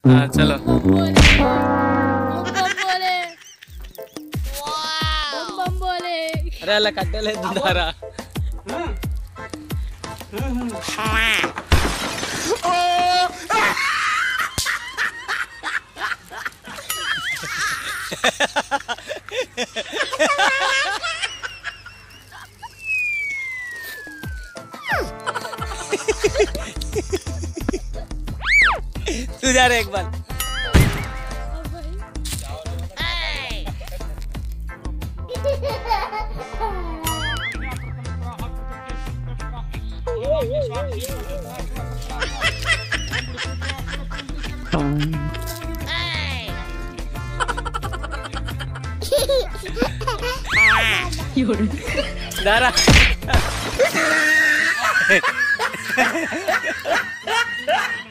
हाँ चलो। बम बोले बम बोले। अरे अल्लाह कट्टे दारा तू जा रे एक बार। दारा